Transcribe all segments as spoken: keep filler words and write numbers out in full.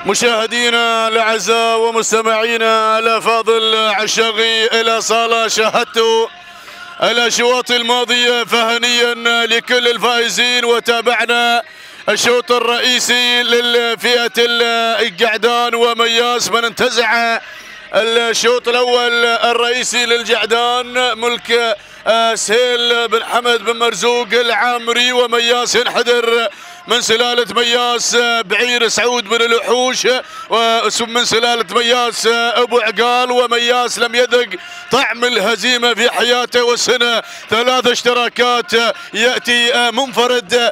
مشاهدينا الاعزاء ومستمعينا الافاضل عشاقي الى صاله شاهدتوا الاشواط الماضيه، فهنيا لكل الفائزين. وتابعنا الشوط الرئيسي للفئه القعدان ومياس، من انتزع الشوط الاول الرئيسي للجعدان ملك سهيل بن حمد بن مرزوق العامري، ومياس ينحدر من سلالة مياس بعير سعود بن الوحوش، ومن سلالة مياس أبو عقال. ومياس لم يذق طعم الهزيمة في حياته، والسنة ثلاث اشتراكات يأتي منفرد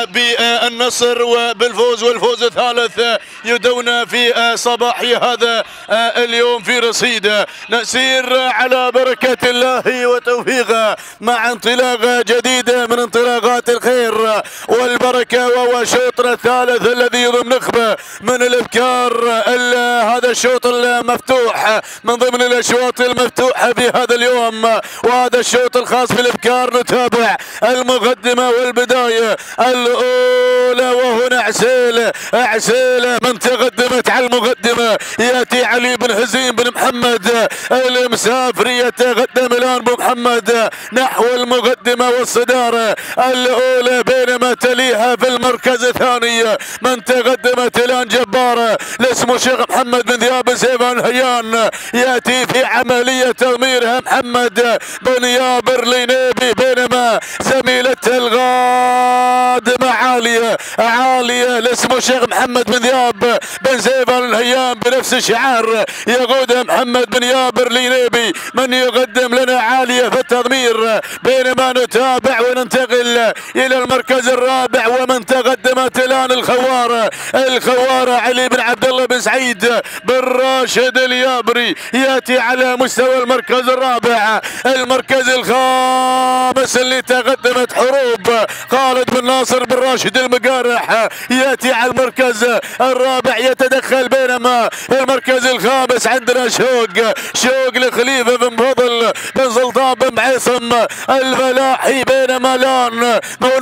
بالنصر وبالفوز، والفوز الثالث يدون في صباحي هذا اليوم في رصيده. نسير على بركة الله وتوفيقه مع انطلاقة جديدة من انطلاقات الخير والبركة، وهو شوطنا الثالث الذي يضم نخبة من الابكار. هذا الشوط المفتوح من ضمن الاشواط المفتوحة في هذا اليوم، وهذا الشوط الخاص بالابكار. نتابع المقدمة والبداية الأولى، وهنا عسيلة عسيلة من تقدمت على المقدمة يأتي علي بن هزيم بن محمد المسافري، يتقدم الآن بمحمد نحو المقدمة والصدارة الأولى، بينما تليها في المركز الثاني من تقدمت الآن جبارة لاسمه شيخ محمد بن ذياب سيفان هيان، يأتي في عملية تضميرها محمد بن يابر لينيبي، بينما زميلته الغادمة عالية عالية لاسمه شيخ محمد بن ذياب بن سيفان الهيان بنفس الشعار يقودها محمد بن يابر لينيبي، من يقدم لنا عالية في التضمير. بينما نتابع وننتقل إلى المركز الرابع، ومن تقدمت الآن الخوارة الخوارة علي بن عبد الله بن سعيد بن راشد اليابري، يأتي على مستوى المركز الرابع. المركز الخامس اللي تقدمت حروب خالد بن ناصر بن راشد المقارح، يأتي على المركز الرابع يتدخل. بينما المركز الخامس عندنا شوق شوق لخليفة بن فضل بن سلطان بن معيصم الفلاحي، بينما الآن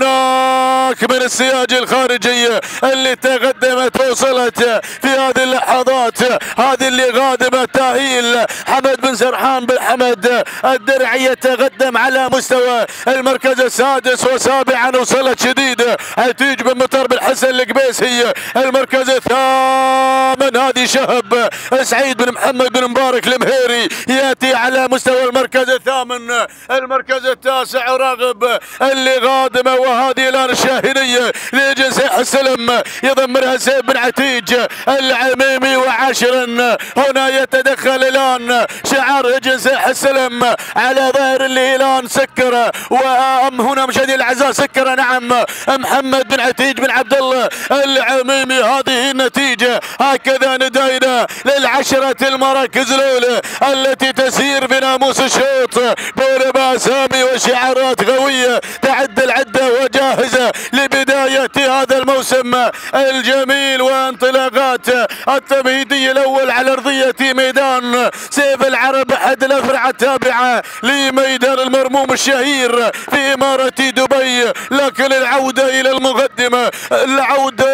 هناك من السياج الخارجية اللي تقدمت وصلت في هذه اللحظات، هذه اللي غادمة تاهيل حمد بن سرحان بن حمد الدرعي، يتقدم على مستوى المركز السادس. وسابعا وصلت شديدة عتيج بن مطر بن حسن القبيسي المركز الثامن، هذه شهب سعيد بن محمد بن مبارك المهيري، يأتي على مستوى المركز الثامن. المركز التاسع راغب اللي غادمة، وهذه الآن الشاهنية لجنس السلم يضمرها سيف بن عتيج العميمي. وعاشرا هنا يتدخل الآن شعار جنس السلم على ظاهر اللي الآن سكر، وأم هنا مشاهدي الأعزاء سكر نعم محمد بن عتيج بن عبد الله العميمي. هذه النتيجة، هكذا ندينا للعشرة المراكز الأولى التي تسير بناموس الشوط، بينما أسامي وشعارات قوية تعد العدة وجاهزة لبداية هذا الموسم الجميل. وانطلاقات التمهيدي الأول على أرضية ميدان سيف العرب، أحد الأفرع التابعة لميدان المرموم الشهير في إمارة دبي. لكن العودة إلى المقدمة، العودة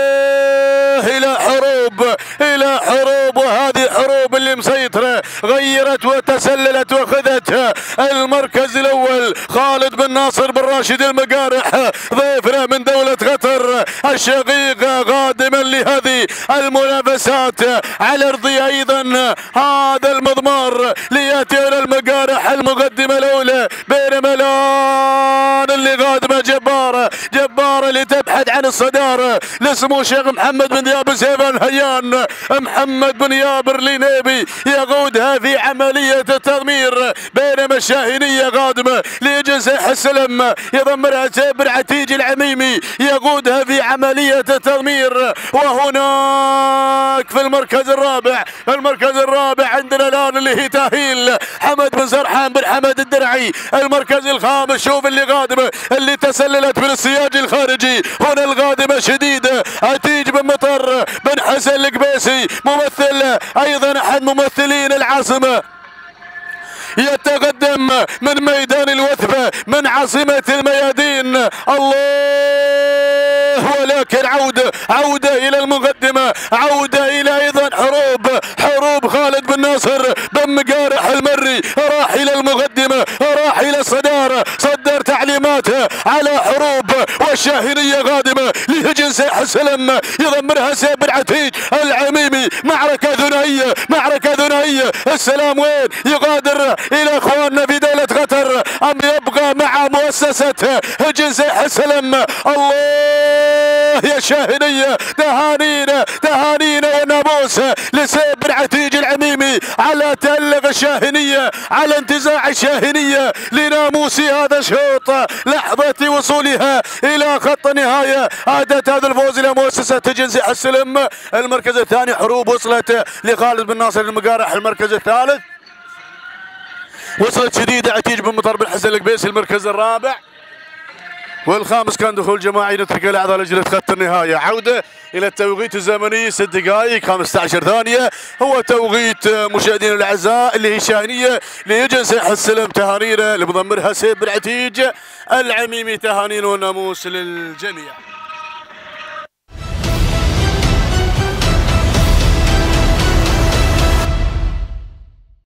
إلى حروب إلى حروب، وهذه حروب اللي مسيطرة غيرت وتسللت وخذت المركز الأول. خالد بن ناصر بن راشد المقارح ضيفنا من دولة قطر الشقيقة غادما لهذه المنافسات على أرضية أيضا هذا المضمار ليأتي إلى المقارح المقدمة الأولى. بينما الآن اللي غادمة جبارة جبارة لتبحث عن الصدارة لاسمه شيخ محمد بن ذياب سيفان هيان، محمد بن يابر لينيبي يقودها في عملية التضمير. بينما الشاهينية غادمة لجنس السلم يضمرها سيف بن عتيج العميمي يقودها في عملية التضمير. وهناك في المركز الرابع المركز الرابع عندنا الآن اللي هي تاهيل حمد بن سرحان بن حمد الدرعي. المركز الخامس شوف اللي غادمة اللي تسللت من السياج الخارجي، هنا الغادمة شديدة عتيج بن مطر بن حسن القبيسي، ممثل أيضا أحد ممثلين العاصمة، يتقدم من ميدان الوثبة من عاصمة الميادين. الله ولك لكن عودة عودة إلى المقدمة، عودة إلى أيضا حروب حروب خالد بن ناصر بن مقارح المري، راح إلى المقدمة، راح إلى الصدارة، صدر تعليماته على حروب، والشاهنية قادمة لهجن سيح السلم يضمرها سيف بن عتيج العميمي. معركة ثنائية معركة ثنائية. السلام وين يغادر إلى إخواننا في دولة قطر أم يبقى مع مؤسسة هجن سيح السلم؟ الله يا شاهنية، تهانينا تهانينا وناموس لسيف بن عتيج العميمي على تألق الشاهنية، على انتزاع الشاهنية لناموس هذا الشوط. لحظة وصولها إلى خط النهاية أدت هذا الفوز إلى مؤسسة هجن سيح السلم. المركز الثاني حروب وصلت لخالد بن ناصر المقارح. المركز الثالث وصلت شديدة عتيج بن مطر بن حسن القبيسي المركز الرابع. والخامس كان دخول جماعي نترك الاعضاء لجنة خط النهاية. عودة الى التوقيت الزمني ست دقائق خمسة عشر ثانية، هو توقيت مشاهدينا الاعزاء اللي هي شاهنية لهجن سيح السلم. تهانينا لمضمرها سيف بن عتيج العميمي، تهانينا وناموس للجميع.